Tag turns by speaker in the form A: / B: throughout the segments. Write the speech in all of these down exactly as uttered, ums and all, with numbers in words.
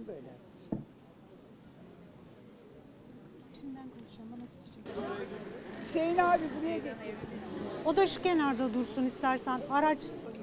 A: böyle.
B: Şimdi ben konuşacağım, bana tutacak.
A: Hüseyin abi buraya getir.
B: O da şu kenarda dursun istersen. Araç.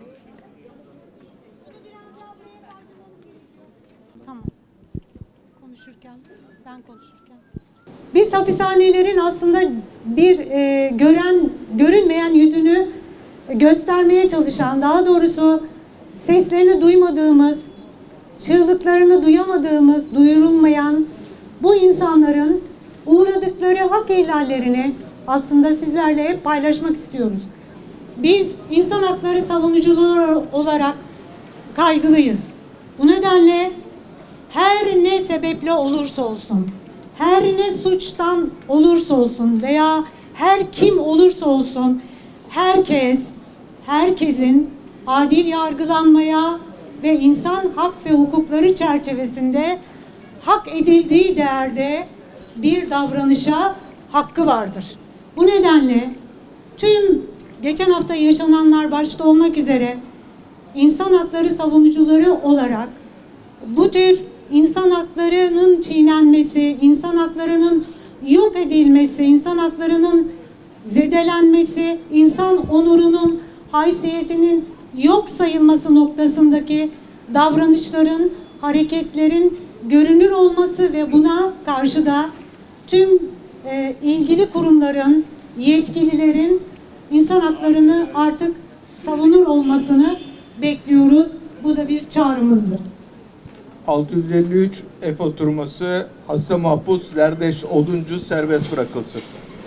B: Tamam. Konuşurken, ben konuşurken. Biz hapishanelerin aslında bir e, gören, görünmeyen yüzünü göstermeye çalışan, daha doğrusu seslerini duymadığımız, çığlıklarını duyamadığımız, duyurulmayan bu insanların uğradıkları hak ihlallerini aslında sizlerle hep paylaşmak istiyoruz. Biz insan hakları savunucuları olarak kaygılıyız. Bu nedenle her ne sebeple olursa olsun, her ne suçtan olursa olsun veya her kim olursa olsun herkes, herkesin adil yargılanmaya ve insan hak ve hukukları çerçevesinde hak edildiği değerde bir davranışa hakkı vardır. Bu nedenle tüm geçen hafta yaşananlar başta olmak üzere insan hakları savunucuları olarak bu tür insan haklarının çiğnenmesi, insan haklarının yok edilmesi, insan haklarının zedelenmesi, insan onurunun, haysiyetinin yok sayılması noktasındaki davranışların, hareketlerin görünür olması ve buna karşı da tüm e, ilgili kurumların, yetkililerin insan haklarını artık savunur olmasını bekliyoruz. Bu da bir çağrımızdır.
C: altı yüz elli üç F oturması hasta mahpus Zerdeş Oduncu serbest bırakılsın.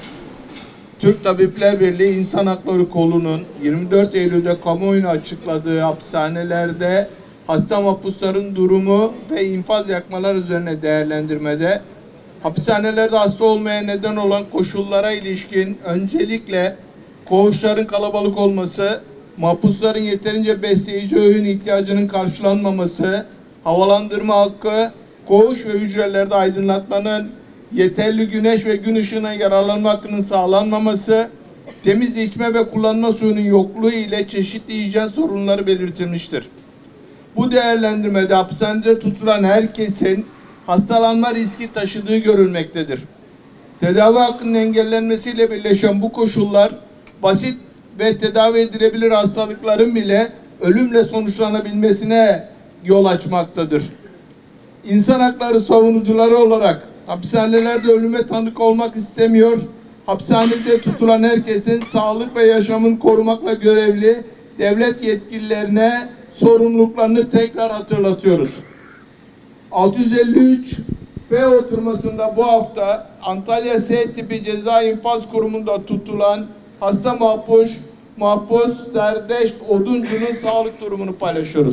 C: Türk Tabipler Birliği İnsan Hakları Kolu'nun yirmi dört Eylül'de kamuoyuna açıkladığı hapishanelerde hasta mahpusların durumu ve infaz yakmalar üzerine değerlendirmede hapishanelerde hasta olmaya neden olan koşullara ilişkin öncelikle koğuşların kalabalık olması, mahpusların yeterince besleyici öğün ihtiyacının karşılanmaması, havalandırma hakkı, koğuş ve hücrelerde aydınlatmanın, yeterli güneş ve gün ışığına yararlanma hakkının sağlanmaması, temiz içme ve kullanma suyunun yokluğu ile çeşitli hijyen sorunları belirtilmiştir. Bu değerlendirmede hapishanede tutulan herkesin hastalanma riski taşıdığı görülmektedir. Tedavi hakkının engellenmesiyle birleşen bu koşullar basit ve tedavi edilebilir hastalıkların bile ölümle sonuçlanabilmesine yol açmaktadır. İnsan hakları savunucuları olarak hapishanelerde ölüme tanık olmak istemiyor, hapishanede tutulan herkesin sağlık ve yaşamını korumakla görevli devlet yetkililerine sorumluluklarını tekrar hatırlatıyoruz. altı yüz elli üç F oturmasında bu hafta Antalya S tipi ceza infaz kurumunda tutulan hasta mahpus, mahpus Zerdeş Oduncu'nun sağlık durumunu paylaşıyoruz.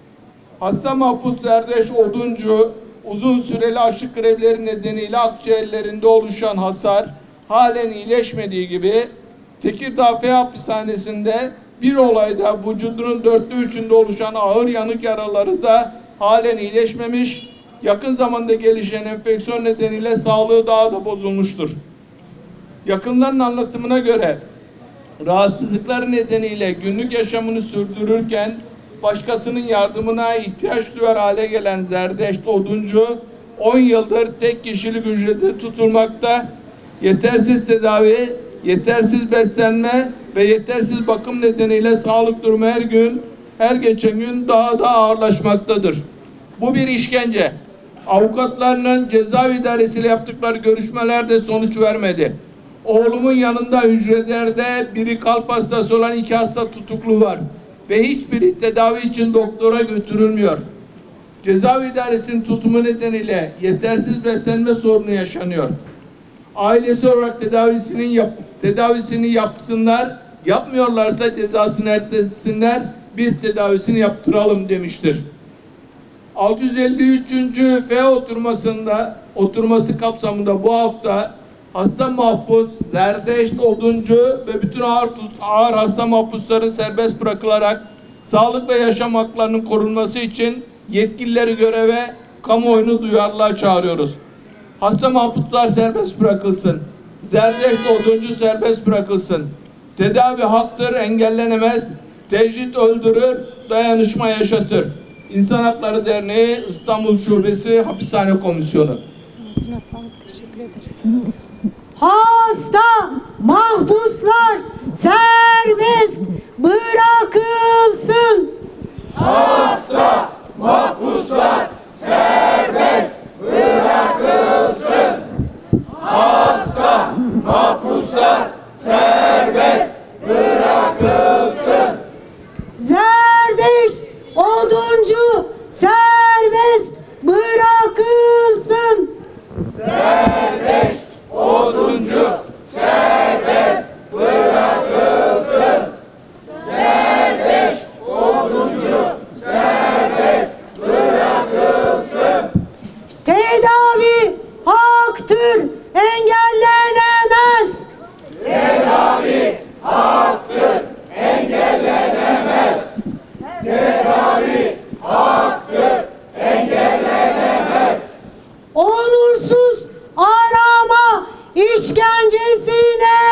C: Hasta mahpus Zerdeş Oduncu uzun süreli aşı grevleri nedeniyle akciğerlerinde oluşan hasar halen iyileşmediği gibi Tekirdağ F hapishanesinde bir olayda vücudunun dörtte üçünde oluşan ağır yanık yaraları da halen iyileşmemiş, yakın zamanda gelişen enfeksiyon nedeniyle sağlığı daha da bozulmuştur. Yakınların anlatımına göre rahatsızlıklar nedeniyle günlük yaşamını sürdürürken başkasının yardımına ihtiyaç duyar hale gelen Zerdeş Oduncu on yıldır tek kişilik hücrede tutulmakta, yetersiz tedavi, yetersiz beslenme ve yetersiz bakım nedeniyle sağlık durumu her gün, her geçen gün daha da ağırlaşmaktadır. Bu bir işkence. Avukatlarının cezaevi idaresiyle yaptıkları görüşmelerde sonuç vermedi. Oğlumun yanında hücrelerde biri kalp hastası olan iki hasta tutuklu var ve hiçbiri tedavi için doktora götürülmüyor. Cezaevi idaresinin tutumu nedeniyle yetersiz beslenme sorunu yaşanıyor. Ailesi olarak tedavisini yap, tedavisini yapsınlar, yapmıyorlarsa cezasını ertelesinler, biz tedavisini yaptıralım demiştir. altı yüz elli üçüncü F oturmasında oturması kapsamında bu hafta hasta mahpus Zerdeş Oduncu ve bütün ağır, ağır hasta mahpusların serbest bırakılarak sağlık ve yaşam haklarının korunması için yetkilileri göreve, kamuoyunu duyarlılığa çağırıyoruz. Hasta mahpuslar serbest bırakılsın. Zerdeş Oduncu serbest bırakılsın. Tedavi haktır, engellenemez. Tecrit öldürür, dayanışma yaşatır. İnsan Hakları Derneği İstanbul Şubesi Hapishane Komisyonu.
B: Ağzına sağlık, teşekkür ederiz. Hasta mahpuslar serbest bırakılsın.
C: Hasta mahpuslar serbest bırakılsın. Hasta mahpuslar serbest bırakılsın.
B: Zerdeş oduncu serbest bırakılsın.
C: Zerdeş oduncu serbest bırakılsın. Zerdeş oduncu serbest bırakılsın.
B: Tedavi haktır, engellenemez.
C: Tedavi haktır, engellenemez. Tedavi haktır, engellenemez.
B: Onursuz arama işkencesine